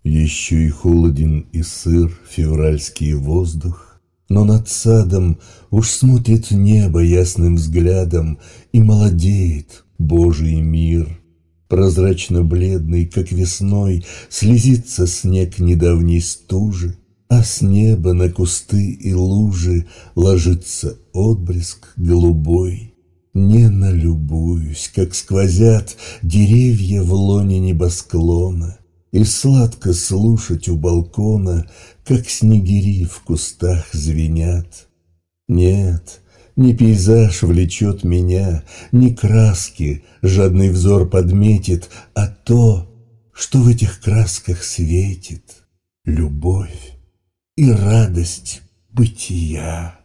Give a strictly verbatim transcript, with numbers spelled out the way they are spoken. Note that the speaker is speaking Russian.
Еще и холоден и сыр февральский воздух, но над садом уж смотрит небо ясным взглядом, и молодеет Божий мир. Прозрачно-бледный, как весной, слезится снег недавней стужи, а с неба на кусты и лужи ложится отблеск голубой. Не налюбуюсь, как сквозят деревья в лоне небосклона, и сладко слушать у балкона, как снегири в кустах звенят. Нет, не пейзаж влечет меня, не краски жадный взор подметит, а то, что в этих красках светит — любовь и радость бытия.